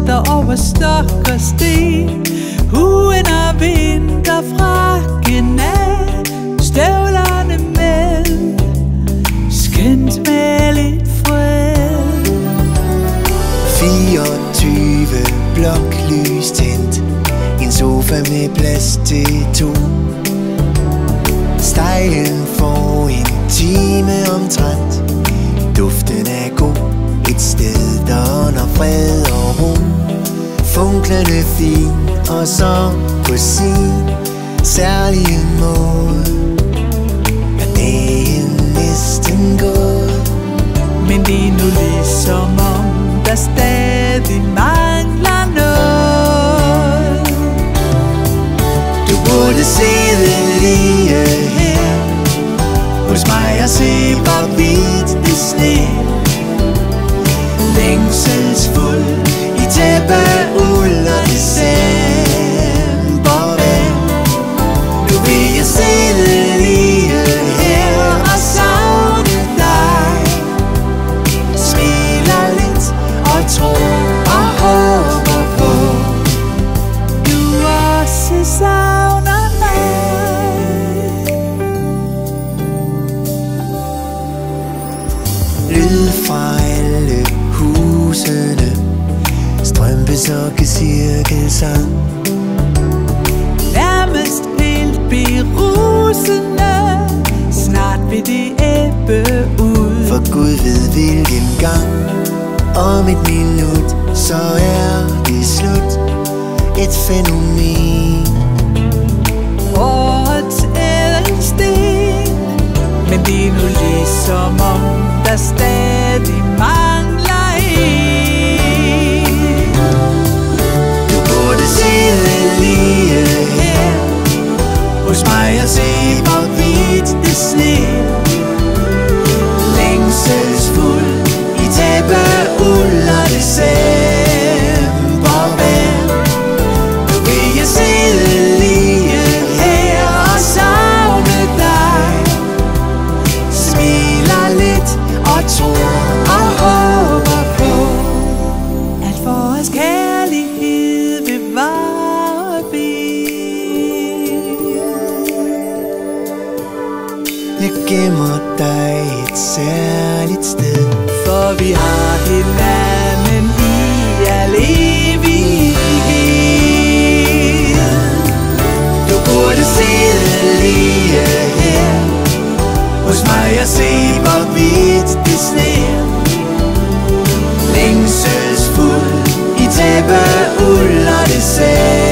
haster over stok og sten. Huen og vinterfrakken af, støvlerne med, skønt med lidt fred. 24 bloklys tændt, en sofa med plads til to. Stegen for en time omtrent, duften er god, et sted der under fred og ro. Funklerne fin, og så på sin særlige måde er dagen næsten gået. Men det er nu ligesom om der stadig mangler noget. Du burde sidde lige her hos mig og se, hvor hvidt det sne. Længselsfuld i tæppeuld og decembervejr. Nu vil jeg sidde lige her og savne dig. Smiler lidt og tror og håber på, du også savner mig. Lyd fra alle husene, strømpesokke, cirkelsang, nærmest helt berusende. Snart vil det ebbe ud, for Gud ved hvilken gang. Om et minut, så er det slut. Et fænomen, årets ædelsten. Men det er nu ligesom om der stadig mangler en. Du burde sidde lige her hos mig og se, hvor hvidt det sne. Længselsfuld i tæppeuld og decembervejr. Nu vil jeg sidde lige her og savne dig. Smiler lidt og tror og håber på, at vores kærlighed vil vare ved. jeg gemmer dig et særligt sted, For vi har hinanden i al evighed. Du burde sidde lige her hos mig og se, hvor hvidt det sneer. Længselsfuld i tæppeuld og december.